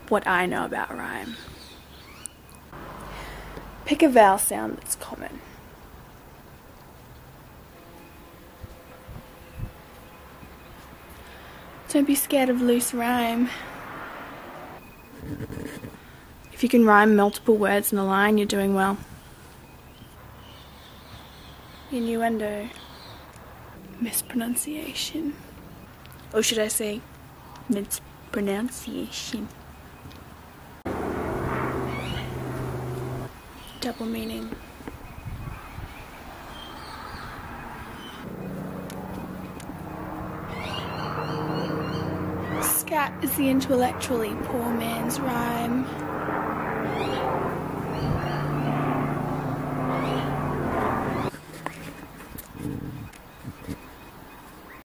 what I know about rhyme. Pick a vowel sound that's common. Don't be scared of loose rhyme. If you can rhyme multiple words in a line, you're doing well. Innuendo. Mispronunciation. Or should I say, mispronunciation. Double meaning. Scat is the intellectually poor man's rhyme.